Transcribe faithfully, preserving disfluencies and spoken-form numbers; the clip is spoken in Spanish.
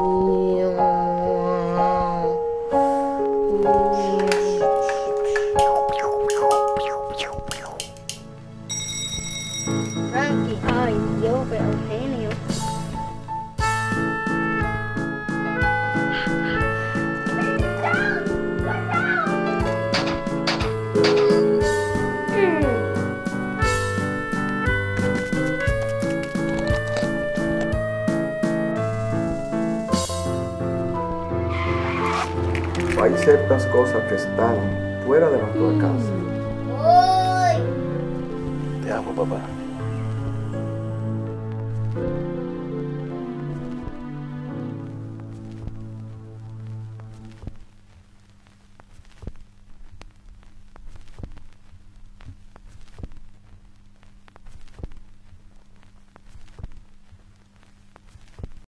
Frankie, ay Dios, pero Eugenio. Hay ciertas cosas que están fuera de nuestro alcance. Te amo, papá.